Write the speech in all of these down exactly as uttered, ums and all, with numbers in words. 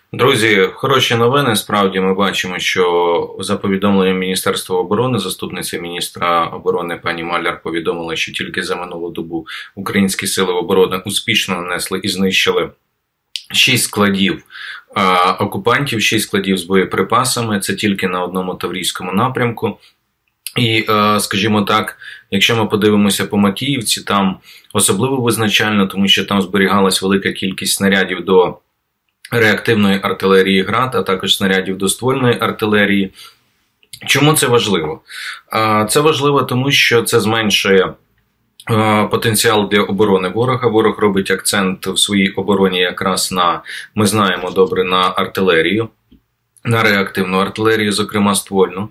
Друзі, хороші новини. Справді ми бачимо, що за повідомленням Міністерства оборони, заступниця міністра оборони пані Маляр повідомила, що тільки за минулу добу українські сили оборони успішно нанесли і знищили шість складів а, окупантів, шість складів з боєприпасами. Це тільки на одному таврійському напрямку. І, скажімо так, якщо ми подивимося по Макіївці, там особливо визначально, тому що там зберігалась велика кількість снарядів до реактивної артилерії «Град», а також снарядів до ствольної артилерії. Чому це важливо? Це важливо тому, що це зменшує потенціал для оборони ворога. Ворог робить акцент в своїй обороні якраз на, ми знаємо добре, на артилерію, на реактивну артилерію, зокрема ствольну.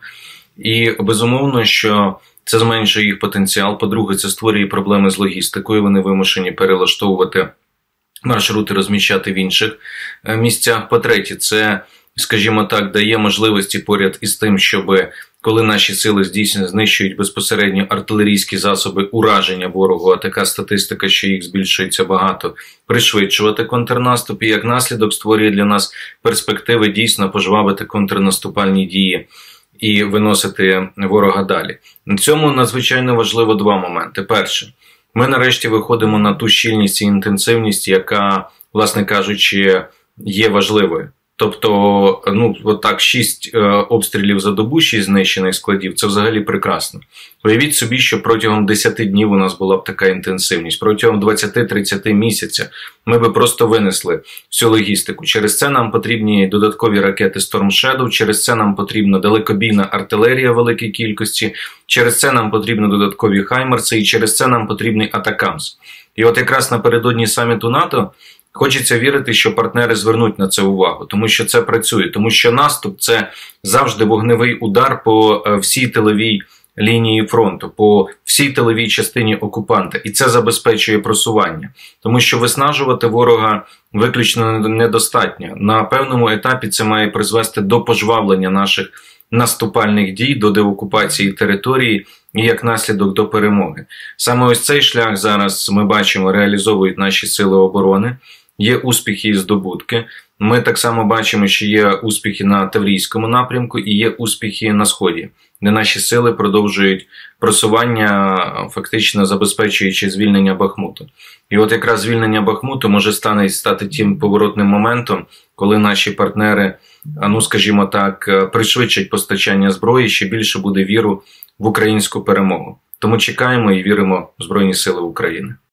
І безумовно, що це зменшує їх потенціал. По-друге, це створює проблеми з логістикою. Вони вимушені перелаштовувати маршрути, розміщати в інших місцях. По-третє, це, скажімо так, дає можливості поряд із тим, щоб коли наші сили здійснюють, знищують безпосередньо артилерійські засоби ураження ворогу, а така статистика, що їх збільшується багато, пришвидшувати контрнаступ і як наслідок створює для нас перспективи дійсно пожвавити контрнаступальні дії і виносити ворога далі. На цьому надзвичайно важливо два моменти. Перше, ми нарешті виходимо на ту щільність і інтенсивність, яка, власне кажучи, є важливою. Тобто, ну, отак, шість е, обстрілів за добу, шість знищених складів, це взагалі прекрасно. Уявіть собі, що протягом десяти днів у нас була б така інтенсивність, протягом двадцяти-тридцяти місяця ми би просто винесли всю логістику. Через це нам потрібні додаткові ракети Storm Shadow, через це нам потрібна далекобійна артилерія в великій кількості, через це нам потрібні додаткові хаймерси і через це нам потрібний атакамс. І от якраз напередодні саміту НАТО хочеться вірити, що партнери звернуть на це увагу, тому що це працює, тому що наступ – це завжди вогневий удар по всій тиловій лінії фронту, по всій тиловій частині окупанта, і це забезпечує просування, тому що виснажувати ворога виключно недостатньо. На певному етапі це має призвести до пожвавлення наших наступальних дій, до деокупації території і як наслідок до перемоги. Саме ось цей шлях зараз ми бачимо реалізовують наші сили оборони. Є успіхи і здобутки. Ми так само бачимо, що є успіхи на Таврійському напрямку і є успіхи на Сході, де наші сили продовжують просування, фактично забезпечуючи звільнення Бахмуту. І от якраз звільнення Бахмуту може стане, стати тим поворотним моментом, коли наші партнери, ну скажімо так, пришвидшать постачання зброї, ще більше буде віру в українську перемогу. Тому чекаємо і віримо в Збройні Сили України.